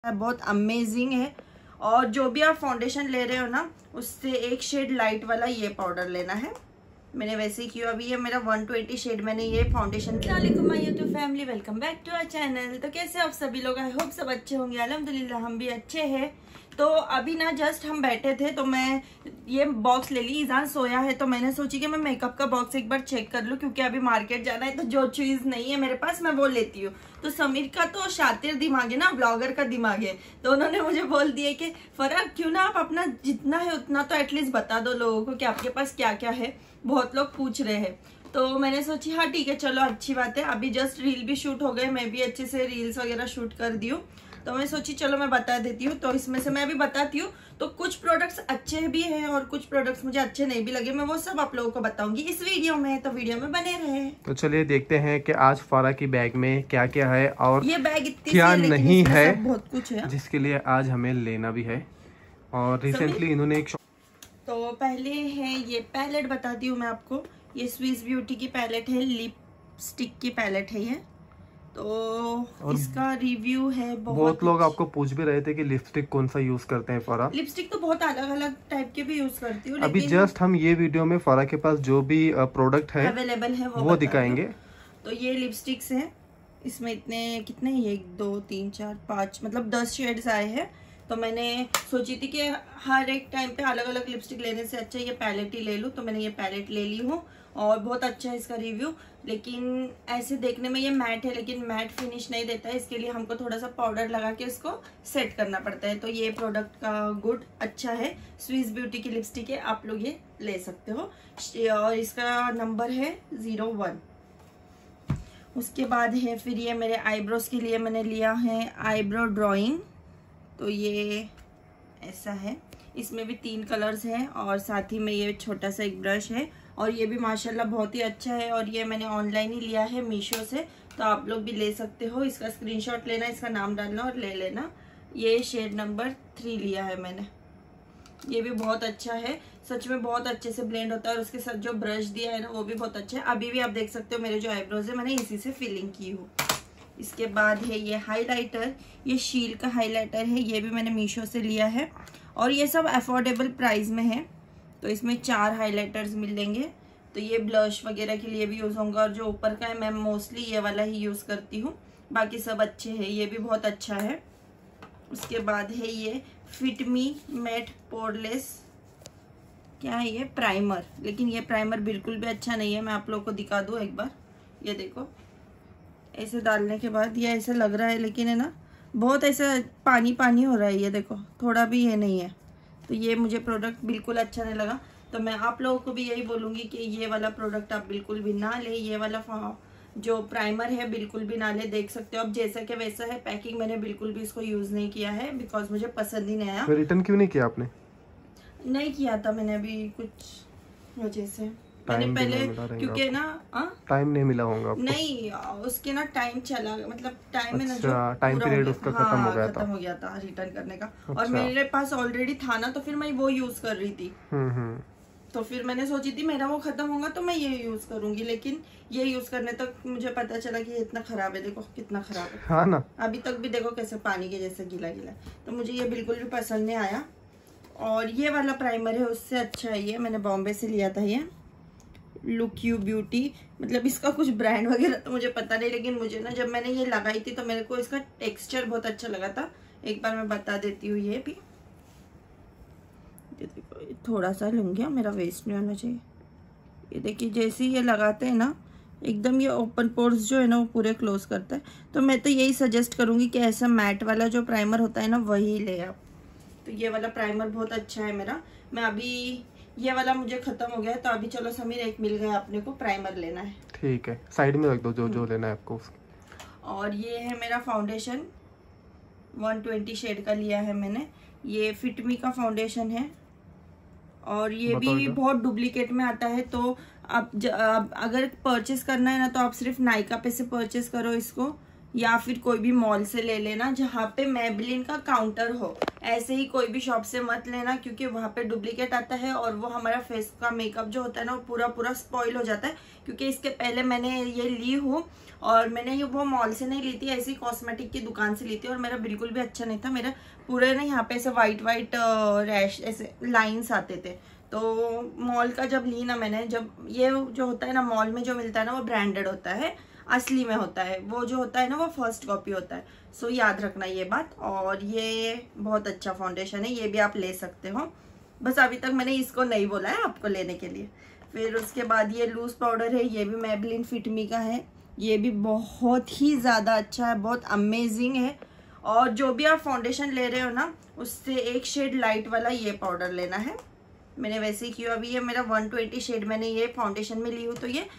बहुत अमेजिंग है। और जो भी आप फाउंडेशन ले रहे हो ना, उससे एक शेड लाइट वाला ये पाउडर लेना है। मैंने वैसे ही किया। अभी ये मेरा 120 शेड मैंने ये फाउंडेशन। अस्सलामुअलैकुम my YouTube family, welcome back to our channel. तो कैसे आप सभी लोग, आई होप सब अच्छे होंगे। अल्हम्दुलिल्लाह हम भी अच्छे हैं। तो अभी ना जस्ट हम बैठे थे तो मैं ये बॉक्स ले ली। ईजान सोया है तो मैंने सोची कि मैं मेकअप का बॉक्स एक बार चेक कर लूं, क्योंकि अभी मार्केट जाना है तो जो चीज नहीं है मेरे पास मैं वो लेती हूँ। तो समीर का तो शातिर दिमाग है ना, ब्लॉगर का दिमाग है, तो उन्होंने मुझे बोल दिया कि फराक क्यों ना आप अपना जितना है उतना तो एटलीस्ट बता दो लोगों को कि आपके पास क्या क्या है। बहुत लोग पूछ रहे हैं। तो मैंने सोची हाँ ठीक है चलो अच्छी बात है। अभी जस्ट रील भी शूट हो गए, मैं भी अच्छे से रील्स वगैरह शूट कर दी हूँ। तो मैं सोची चलो मैं बता देती हूँ। तो इसमें से मैं अभी बताती हूँ। तो कुछ प्रोडक्ट्स अच्छे भी हैं और कुछ प्रोडक्ट्स मुझे अच्छे नहीं भी लगे। मैं वो सब आप लोगों को बताऊंगी इस वीडियो में, तो वीडियो में बने रहे। तो चलिए देखते हैं कि आज फारा की बैग में क्या क्या है और ये बैग इतनी क्या नहीं है, बहुत कुछ है जिसके लिए आज हमें लेना भी है। और रिसेंटली इन्होंने एक तो पहले है ये पैलेट बताती हूँ मैं आपको। ये स्विस ब्यूटी की पैलेट है, लिपस्टिक की पैलेट है ये। तो इसका रिव्यू है। बहुत लोग आपको पूछ भी रहे थे कि लिपस्टिक कौन सा यूज करते हैं फारा। लिपस्टिक तो बहुत अलग अलग टाइप के भी यूज करती हूँ। अभी जस्ट हम ये वीडियो में फारा के पास जो भी प्रोडक्ट है अवेलेबल है वो दिखाएंगे। तो ये लिपस्टिक्स है, इसमें कितने 1 2 3 4 5 मतलब 10 शेड्स आए हैं। तो मैंने सोची थी कि हर एक टाइम पे अलग अलग लिपस्टिक लेने से अच्छा ये पैलेट ही ले लूँ। तो मैंने ये पैलेट ले ली हूँ और बहुत अच्छा है इसका रिव्यू। लेकिन ऐसे देखने में ये मैट है, लेकिन मैट फिनिश नहीं देता है। इसके लिए हमको थोड़ा सा पाउडर लगा के इसको सेट करना पड़ता है। तो ये प्रोडक्ट का गुड अच्छा है। स्विस ब्यूटी की लिपस्टिक है, आप लोग ये ले सकते हो। और इसका नंबर है 01। उसके बाद है फिर ये मेरे आईब्रोज के लिए मैंने लिया है आईब्रो ड्रॉइंग। तो ये ऐसा है, इसमें भी 3 कलर्स हैं और साथ ही में ये छोटा सा एक ब्रश है। और ये भी माशाल्लाह बहुत ही अच्छा है। और ये मैंने ऑनलाइन ही लिया है मीशो से, तो आप लोग भी ले सकते हो। इसका स्क्रीनशॉट लेना, इसका नाम डालना और ले लेना। ये शेड नंबर 3 लिया है मैंने। ये भी बहुत अच्छा है, सच में बहुत अच्छे से ब्लेंड होता है। और उसके साथ जो ब्रश दिया है ना वो भी बहुत अच्छा है। अभी भी आप देख सकते हो मेरे जो आईब्रोज है मैंने इसी से फिलिंग की हूँ। इसके बाद है ये हाइलाइटर, ये शील का हाइलाइटर है। ये भी मैंने मीशो से लिया है और ये सब अफोर्डेबल प्राइस में है। तो इसमें 4 हाइलाइटर्स मिलेंगे। तो ये ब्लश वगैरह के लिए भी यूज़ होगा। और जो ऊपर का है मैं मोस्टली ये वाला ही यूज़ करती हूँ, बाकी सब अच्छे हैं। ये भी बहुत अच्छा है। उसके बाद है ये फिट मी मैट पोरलेस, क्या है ये, प्राइमर। लेकिन ये प्राइमर बिल्कुल भी अच्छा नहीं है। मैं आप लोगों को दिखा दूँ एक बार। ये देखो, ऐसे डालने के बाद ये ऐसे लग रहा है, लेकिन है ना बहुत ऐसा पानी पानी हो रहा है। ये देखो थोड़ा भी ये नहीं है। तो ये मुझे प्रोडक्ट बिल्कुल अच्छा नहीं लगा। तो मैं आप लोगों को भी यही बोलूँगी कि ये वाला प्रोडक्ट आप बिल्कुल भी ना ले। ये वाला जो प्राइमर है बिल्कुल भी ना ले। देख सकते हो अब जैसा कि वैसा है पैकिंग। मैंने बिल्कुल भी इसको यूज़ नहीं किया है बिकॉज मुझे पसंद ही नहीं आया। रिटर्न क्यों नहीं किया आपने? नहीं किया था मैंने अभी कुछ वजह से। मैंने पहले क्योंकि ना टाइम नहीं मिला होगा आपको। नहीं, उसके ना टाइम चला, मतलब टाइम है ना जो टाइम पीरियड उसका खत्म हो गया था रिटर्न करने का। और मेरे पास ऑलरेडी था ना, तो फिर मैं वो यूज कर रही थी। तो फिर मैंने सोची थी मेरा वो खत्म होगा तो मैं ये यूज करूंगी। लेकिन ये यूज करने तक मुझे पता चला कि इतना खराब है। देखो कितना खराब है। हाँ ना, अभी तक भी देखो कैसे पानी के जैसे गीला गीला। तो मुझे ये बिल्कुल भी पसंद नहीं आया। और ये वाला प्राइमर है उससे अच्छा है ये, मैंने बॉम्बे से लिया था ये लुक यू ब्यूटी। मतलब इसका कुछ ब्रांड वगैरह तो मुझे पता नहीं, लेकिन मुझे ना जब मैंने ये लगाई थी तो मेरे को इसका टेक्सचर बहुत अच्छा लगा था। एक बार मैं बता देती हूँ। ये भी ये देखो, थोड़ा सा लूंगी, मेरा वेस्ट नहीं होना चाहिए। ये देखिए जैसे ही ये लगाते हैं ना एकदम ये ओपन पोर्स जो है ना वो पूरे क्लोज करता है। तो मैं तो यही सजेस्ट करूँगी कि ऐसा मैट वाला जो प्राइमर होता है ना वही ले आप। तो ये वाला प्राइमर बहुत अच्छा है मेरा। मैं अभी ये वाला मुझे खत्म हो गया है, तो अभी चलो समीर एक मिल गया अपने को, प्राइमर लेना है। ठीक है, साइड में रख दो जो लेना है आपको। और ये है मेरा फाउंडेशन, 120 शेड का लिया है मैंने। ये फिट मी का फाउंडेशन है और ये भी बहुत डुप्लीकेट में आता है। तो आप अगर परचेस करना है ना तो आप सिर्फ नायका पे से परचेस करो इसको। या फिर कोई भी मॉल से ले लेना जहाँ पे मेबेलिन का काउंटर हो। ऐसे ही कोई भी शॉप से मत लेना, क्योंकि वहाँ पे डुप्लीकेट आता है और वो हमारा फेस का मेकअप जो होता है ना वो पूरा स्पॉइल हो जाता है। क्योंकि इसके पहले मैंने ये ली हूँ और मैंने ये वो मॉल से नहीं ली थी, ऐसी कॉस्मेटिक की दुकान से ली थी और मेरा बिल्कुल भी अच्छा नहीं था। मेरा पूरे ना यहाँ पे ऐसे वाइट रैश ऐसे लाइन्स आते थे। तो मॉल का जब ली ना मैंने, जब ये जो होता है ना मॉल में जो मिलता है ना वो ब्रांडेड होता है, असली में होता है, वो जो होता है ना वो फर्स्ट कॉपी होता है। सो याद रखना ये बात। और ये बहुत अच्छा फाउंडेशन है, ये भी आप ले सकते हो। बस अभी तक मैंने इसको नहीं बोला है आपको लेने के लिए। फिर उसके बाद ये लूज पाउडर है, ये भी मेबेलिन फिट मी का है। ये भी बहुत ही ज़्यादा अच्छा है, बहुत अमेजिंग है। और जो भी आप फाउंडेशन ले रहे हो ना उससे एक शेड लाइट वाला ये पाउडर लेना है। मैंने वैसे ही किया। अभी ये मेरा 120 शेड मैंने ये फाउंडेशन में ली हूँ, तो ये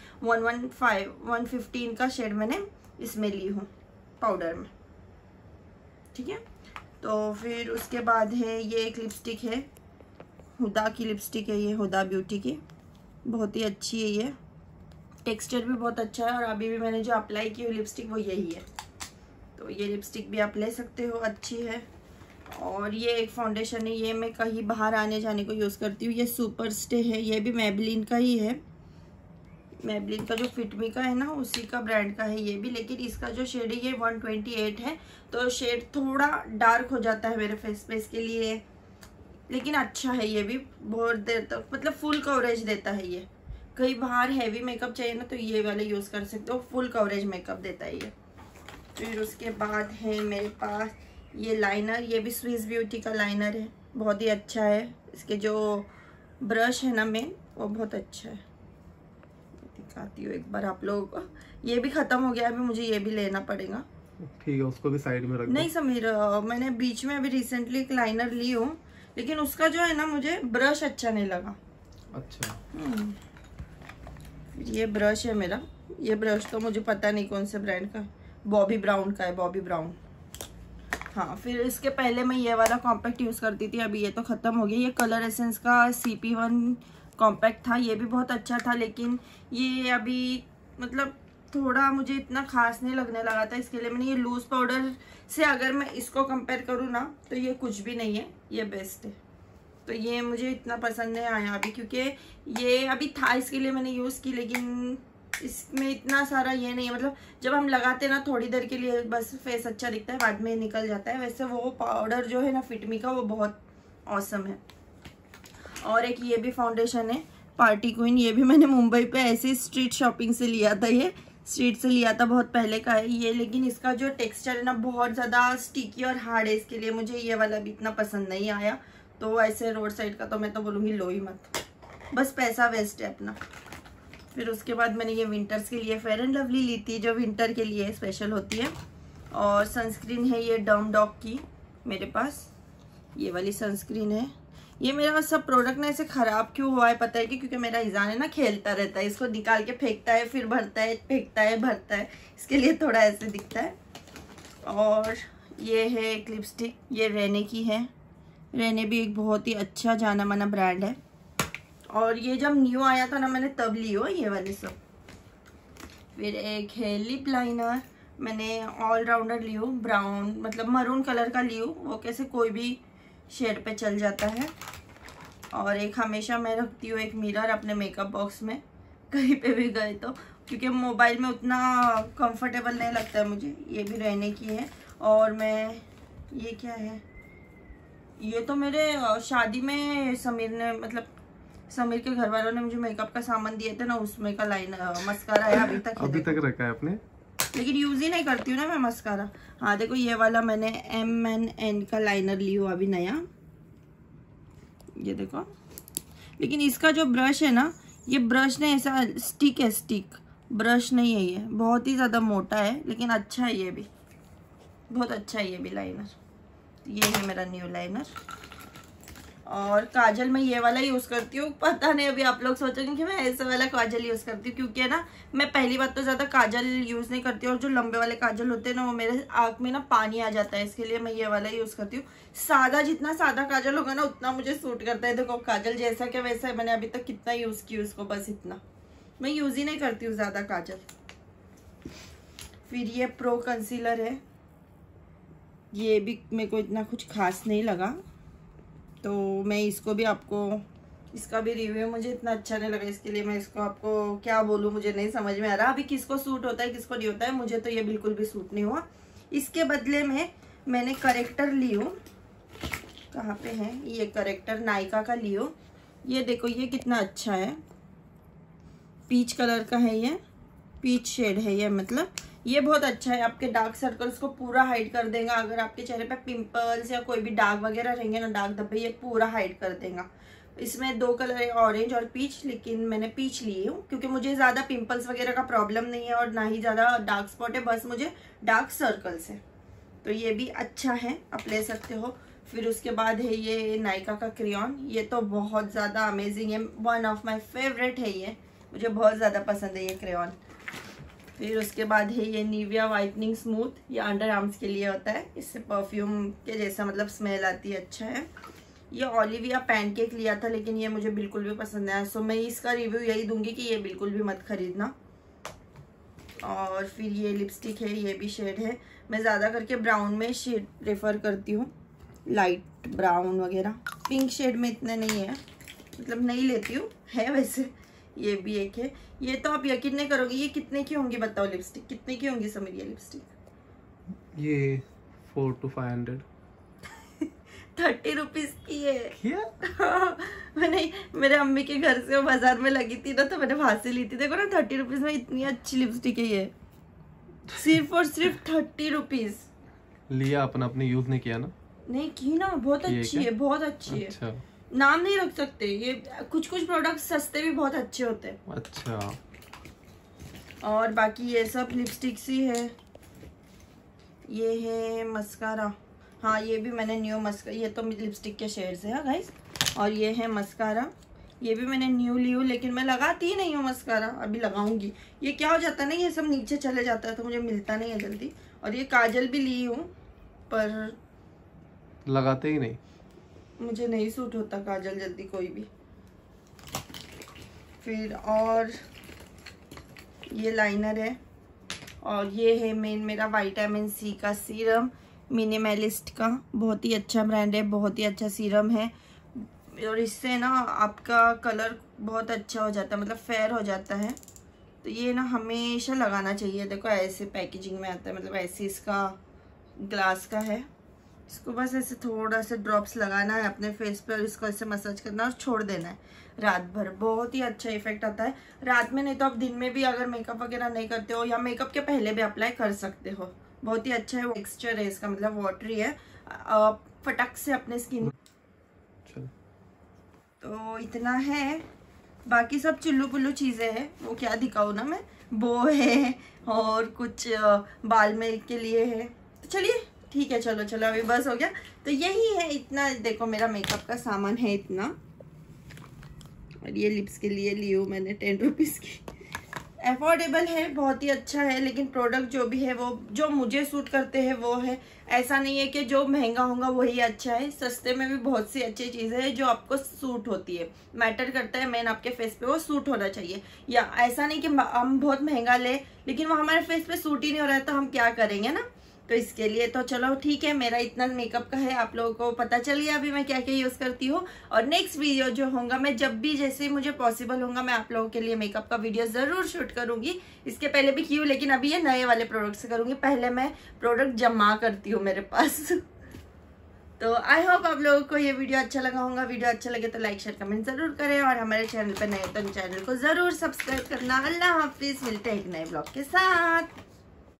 115 का शेड मैंने इसमें ली हूँ पाउडर में, ठीक है। तो फिर उसके बाद है ये एक लिपस्टिक है, हुदा की लिपस्टिक है, ये हुदा ब्यूटी की, बहुत ही अच्छी है। ये टेक्सचर भी बहुत अच्छा है और अभी भी मैंने जो अप्लाई की हुई लिपस्टिक वो यही है। तो ये लिपस्टिक भी आप ले सकते हो, अच्छी है। और ये एक फाउंडेशन है, ये मैं कहीं बाहर आने जाने को यूज़ करती हूँ। ये सुपर स्टे है, ये भी मेबेलिन का ही है। मेबेलिन का जो फिट मी का है ना उसी का ब्रांड का है ये भी, लेकिन इसका जो शेड है ये 128 है, तो शेड थोड़ा डार्क हो जाता है मेरे फेस पे, इसके लिए। लेकिन अच्छा है ये भी, बहुत देर तक मतलब फुल कवरेज देता है ये। कहीं बाहर हैवी मेकअप चाहिए ना तो ये वाले यूज़ कर सकते हो, फुल कवरेज मेकअप देता है ये। फिर उसके बाद है मेरे पास ये लाइनर, ये भी स्विस ब्यूटी का लाइनर है, बहुत ही अच्छा है। इसके जो ब्रश है ना मेन वो बहुत अच्छा है, दिखाती हूँ एक बार आप लोगों को। ये भी खत्म हो गया, अभी मुझे ये भी लेना पड़ेगा। ठीक है, उसको भी साइड में रख दो। नहीं समीर, मैंने बीच में अभी रिसेंटली एक लाइनर ली हूँ, लेकिन उसका जो है ना मुझे ब्रश अच्छा नहीं लगा। अच्छा। ये ब्रश है मेरा, ये ब्रश तो मुझे पता नहीं कौन से ब्रांड का, बॉबी ब्राउन का है, बॉबी ब्राउन। हाँ, फिर इसके पहले मैं ये वाला कॉम्पैक्ट यूज़ करती थी, अभी ये तो ख़त्म हो गया। ये कलर एसेंस का CP1 कॉम्पैक्ट था, ये भी बहुत अच्छा था, लेकिन ये अभी मतलब थोड़ा मुझे इतना खास नहीं लगने लगा था। इसके लिए मैंने ये लूज़ पाउडर से अगर मैं इसको कंपेयर करूँ ना तो ये कुछ भी नहीं है, ये बेस्ट है। तो ये मुझे इतना पसंद नहीं आया अभी, क्योंकि ये अभी था इसके लिए मैंने यूज़ की, लेकिन इसमें इतना सारा ये नहीं है। मतलब जब हम लगाते हैं ना थोड़ी देर के लिए बस फेस अच्छा दिखता है, बाद में निकल जाता है। वैसे वो पाउडर जो है ना फिट मी का वो बहुत ऑसम है। और एक ये भी फाउंडेशन है पार्टी क्वीन, ये भी मैंने मुंबई पे ऐसे स्ट्रीट शॉपिंग से लिया था, ये स्ट्रीट से लिया था, बहुत पहले का है ये। लेकिन इसका जो टेक्सचर है ना बहुत ज़्यादा स्टिकी और हार्ड है, इसके लिए मुझे ये वाला भी इतना पसंद नहीं आया। तो ऐसे रोड साइड का तो मैं तो बोलूँगी लो ही मत, बस पैसा वेस्ट है अपना। फिर उसके बाद मैंने ये विंटर्स के लिए फेयर एंड लवली ली थी, जो विंटर के लिए स्पेशल होती है। और सनस्क्रीन है ये डर्म डॉग की मेरे पास, ये वाली सनस्क्रीन है। ये मेरा सब प्रोडक्ट ना ऐसे ख़राब क्यों हुआ है पता है कि क्योंकि मेरा ईजान है ना खेलता रहता है, इसको निकाल के फेंकता है, फिर भरता है, फेंकता है, भरता है, इसके लिए थोड़ा ऐसे दिखता है। और ये है एक लिपस्टिक, ये रेने की है। रेने भी एक बहुत ही अच्छा जाना माना ब्रांड है, और ये जब न्यू आया था ना मैंने तब ली हो ये वाले सब। फिर एक है लिप लाइनर, मैंने ऑलराउंडर ली हूँ, ब्राउन मतलब मरून कलर का ली हूँ, वो कैसे कोई भी शेड पे चल जाता है। और एक हमेशा मैं रखती हूँ एक मिरर अपने मेकअप बॉक्स में, कहीं पे भी गए तो, क्योंकि मोबाइल में उतना कंफर्टेबल नहीं लगता है मुझे। ये भी रहने की है। और मैं ये क्या है, ये तो मेरे शादी में समीर ने मतलब समीर के घर वालों ने मुझे मेकअप का सामान दिए थे ना, उसमें का मस्कारा है, अभी तक रखा है आपने, लेकिन यूज ही नहीं करती हूँ ना मैं मस्कारा। हाँ देखो ये वाला मैंने MNN का लाइनर ली हूँ अभी नया, ये देखो। लेकिन इसका जो ब्रश है ना, ये ब्रश ने ऐसा स्टिक है, स्टिक ब्रश नहीं है, ये बहुत ही ज़्यादा मोटा है, लेकिन अच्छा है, ये भी बहुत अच्छा है ये भी लाइनर। ये है मेरा न्यू लाइनर। और काजल मैं ये वाला यूज़ करती हूँ, पता नहीं अभी आप लोग सोचेंगे कि मैं ऐसे वाला काजल यूज़ करती हूँ, क्योंकि ना मैं पहली बात तो ज़्यादा काजल यूज़ नहीं करती हूँ, और जो लंबे वाले काजल होते हैं ना वो मेरे आँख में ना पानी आ जाता है, इसके लिए मैं ये वाला यूज़ करती हूँ। सादा, जितना सादा काजल होगा ना उतना मुझे सूट करता है। देखो काजल जैसा क्या वैसा है, मैंने अभी तक कितना यूज़ किया उसको, बस इतना, मैं यूज़ ही नहीं करती हूँ ज़्यादा काजल। फिर ये प्रो कंसीलर है, ये भी मेरे को इतना कुछ खास नहीं लगा, तो मैं इसको भी आपको, इसका भी रिव्यू मुझे इतना अच्छा नहीं लगा, इसके लिए मैं इसको आपको क्या बोलूँ, मुझे नहीं समझ में आ रहा अभी किसको सूट होता है किसको नहीं होता है। मुझे तो ये बिल्कुल भी सूट नहीं हुआ। इसके बदले में मैंने करेक्टर ली हूँ, कहाँ पे है ये करेक्टर, नायका का ली हूँ। ये देखो ये कितना अच्छा है, पीच कलर का है, ये पीच शेड है ये, मतलब ये बहुत अच्छा है, आपके डार्क सर्कल्स को पूरा हाइड कर देगा। अगर आपके चेहरे पे पिंपल्स या कोई भी दाग वगैरह रहेंगे ना, दाग धब्बे, ये पूरा हाइड कर देगा। इसमें 2 कलर है, ऑरेंज और पीच, लेकिन मैंने पीच ली हूँ क्योंकि मुझे ज़्यादा पिंपल्स वगैरह का प्रॉब्लम नहीं है और ना ही ज़्यादा डार्क स्पॉट है, बस मुझे डार्क सर्कल्स है, तो ये भी अच्छा है, आप ले सकते हो। फिर उसके बाद है ये नायका का क्रेयॉन, ये तो बहुत ज़्यादा अमेजिंग है, वन ऑफ माई फेवरेट है, ये मुझे बहुत ज़्यादा पसंद है ये क्रेयॉन। फिर उसके बाद है ये निविया वाइटनिंग स्मूथ, ये अंडर आर्म्स के लिए होता है, इससे परफ्यूम के जैसा मतलब स्मेल आती है, अच्छा है। ये ओलिविया पैनकेक लिया था लेकिन ये मुझे बिल्कुल भी पसंद नहीं आया, सो मैं इसका रिव्यू यही दूंगी कि ये बिल्कुल भी मत खरीदना। और फिर ये लिपस्टिक है, ये भी शेड है, मैं ज़्यादा करके ब्राउन में शेड प्रेफर करती हूँ, लाइट ब्राउन वगैरह, पिंक शेड में इतने नहीं है, मतलब नहीं लेती हूँ, है वैसे। ये भी एक है, ये तो आप यकीन नहीं करोगे, ये कितने की होंगी बताओ, लिपस्टिक कितने की होंगी समीर ये लिपस्टिक? ये 400 to 500 30 रुपीज की है क्या? मैंने मेरे अम्मी के घर से वो बाजार में लगी थी ना, तो मैंने वहां से ली थी। देखो ना 30 रुपीज में इतनी अच्छी लिपस्टिक है ये, सिर्फ और सिर्फ 30 रुपीज। लिया अपना, अपने यूज नहीं किया ना? नहीं की ना, बहुत अच्छी है, बहुत अच्छी अच्छा। है, नाम नहीं रख सकते, ये कुछ कुछ प्रोडक्ट सस्ते भी बहुत अच्छे होते हैं। अच्छा। और बाकी ये सब लिपस्टिक्स ही है। ये है मस्कारा, हाँ ये भी मैंने न्यू मस्कारा, ये तो लिपस्टिक के शेड्स है गाइस। और ये है मस्कारा, ये भी मैंने न्यू ली हूँ, लेकिन मैं लगाती ही नहीं हूँ मस्कारा, अभी लगाऊंगी। ये क्या हो जाता है ना, ये सब नीचे चले जाता है तो मुझे मिलता नहीं है जल्दी। और ये काजल भी ली हूँ, पर लगाते ही नहीं, मुझे नहीं सूट होता काजल जल्दी कोई भी। फिर और ये लाइनर है, और ये है मेन मेरा विटामिन सी का सीरम, मिनिमलिस्ट का, बहुत ही अच्छा ब्रांड है, बहुत ही अच्छा सीरम है। और इससे ना आपका कलर बहुत अच्छा हो जाता है, मतलब फेयर हो जाता है, तो ये ना हमेशा लगाना चाहिए। देखो ऐसे पैकेजिंग में आता है, मतलब ऐसे इसका ग्लास का है, इसको बस ऐसे थोड़ा सा ड्रॉप्स लगाना है अपने फेस पे और इसको ऐसे मसाज करना और छोड़ देना है रात भर, बहुत ही अच्छा इफेक्ट आता है। रात में नहीं तो आप दिन में भी अगर मेकअप वगैरह नहीं करते हो या मेकअप के पहले भी अप्लाई कर सकते हो, बहुत ही अच्छा है। टेक्सचर है इसका, मतलब वाटरी है, फटक से अपने स्किन। तो इतना है, बाकी सब चुल्लू पुल्लू चीजें हैं, वो क्या दिखाऊँ ना मैं, बो है और कुछ बाल में के लिए है। तो चलिए ठीक है, चलो चलो अभी बस हो गया। तो यही है, इतना देखो मेरा मेकअप का सामान है इतना। और ये लिप्स के लिए ली हूँ मैंने 10 रुपीज़ की, अफोर्डेबल है, बहुत ही अच्छा है, लेकिन प्रोडक्ट जो भी है वो जो मुझे सूट करते हैं वो है। ऐसा नहीं है कि जो महंगा होगा वही अच्छा है, सस्ते में भी बहुत सी अच्छी चीज़ें हैं जो आपको सूट होती है, मैटर करता है मेन आपके फेस पे वो सूट होना चाहिए। या ऐसा नहीं कि हम बहुत महंगा ले लेकिन वो हमारे फेस पे सूट ही नहीं हो रहा है तो हम क्या करेंगे ना। तो इसके लिए तो चलो ठीक है, मेरा इतना मेकअप का है, आप लोगों को पता चल गया अभी मैं क्या क्या यूज़ करती हूँ। और नेक्स्ट वीडियो जो होगा, मैं जब भी जैसे मुझे पॉसिबल होगा मैं आप लोगों के लिए मेकअप का वीडियो ज़रूर शूट करूँगी। इसके पहले भी की हूँ, लेकिन अभी ये नए वाले प्रोडक्ट से करूँगी, पहले मैं प्रोडक्ट जमा करती हूँ मेरे पास। तो आई होप आप लोगों को ये वीडियो अच्छा लगा होगा। वीडियो अच्छा लगे तो लाइक शेयर कमेंट जरूर करें, और हमारे चैनल पर नए तो चैनल को ज़रूर सब्सक्राइब करना। अल्लाह हाफिज़, मिलते हैं एक नए ब्लॉग के साथ।